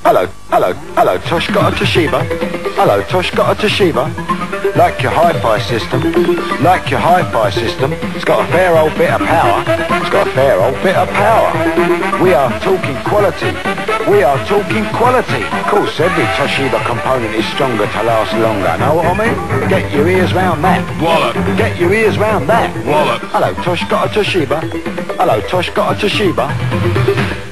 Hello, Tosh got a Toshiba? Hello, Tosh got a Toshiba? Like your hi-fi system, it's got a fair old bit of power, We are talking quality, Of course, every Toshiba component is stronger to last longer, know what I mean? Get your ears round that. Wallop. Get your ears round that. Wallop. Hello, Tosh got a Toshiba? Hello, Tosh got a Toshiba?